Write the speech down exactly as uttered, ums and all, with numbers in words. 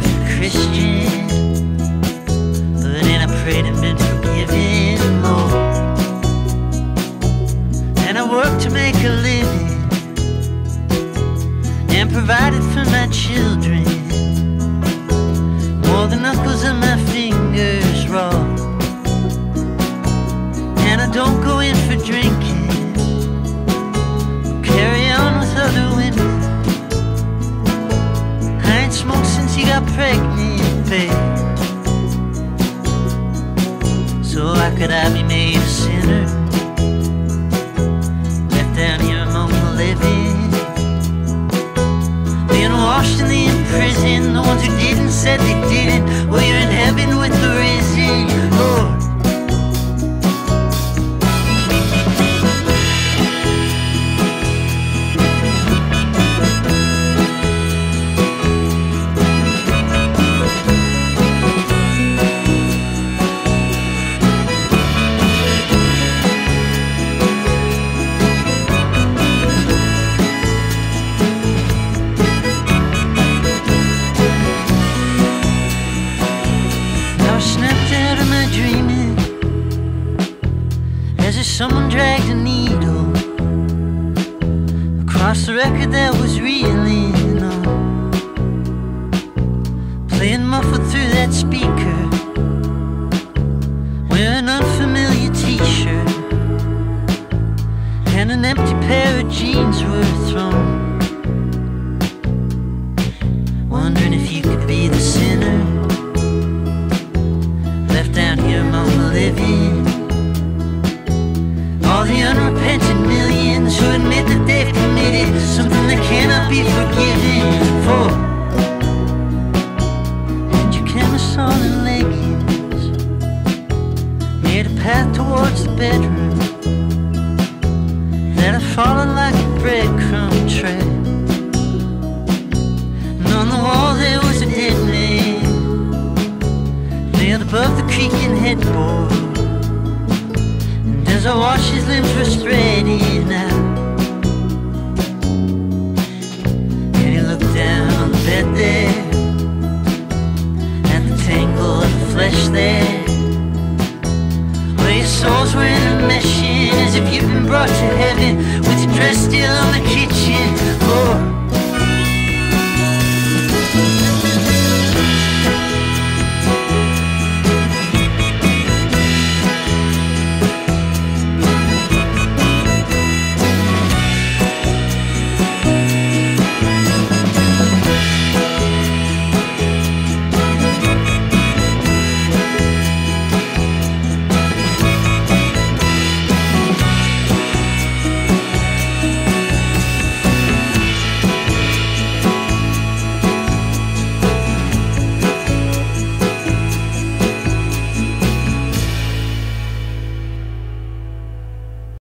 Christian, but then I prayed and been forgiven more. And I worked to make a living and provided for my children. More the knuckles of my fingers raw. And I don't go in for drinking, carry on with other women. I ain't smoked since you got pregnant, babe. So how could I be made a sinner, left down here among the living, being washed and in prison? The ones who didn't said they didn't. Well, you're in heaven with the risen Lord. Someone dragged a needle across the record that was reeling on, playing muffled through that speaker, wearing an unfamiliar t-shirt, and an empty pair of jeans were thrown. Wondering if you could be the sinner, left down here among the living. All the unrepentant millions who admit that they've committed something they cannot be forgiven for. And your camisole and leggings made a path towards the bedroom that had fallen like a breadcrumb trail. And on the wall there was a dead man, nailed above the creaking headboard. As I watched, his limbs were spreading out.